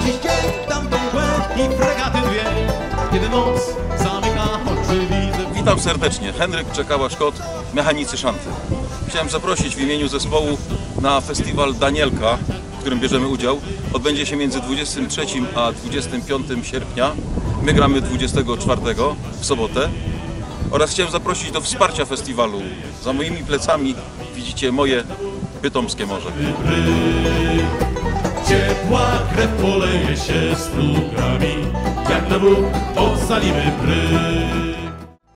dzień tamtą mgłę i fregaty dwie, kiedy noc zamyka oczy, widzę. Witam serdecznie, Henryk Czekała-Szkot, Mechanicy Szanty. Chciałem zaprosić w imieniu zespołu na festiwal Danielka, w którym bierzemy udział. Odbędzie się między 23 a 25 sierpnia. My gramy 24 w sobotę. Oraz chciałem zaprosić do wsparcia festiwalu. Za moimi plecami widzicie moje bytomskie morze. Ciepła krew poleje się strugami, jak na bruk ocalimy bryk.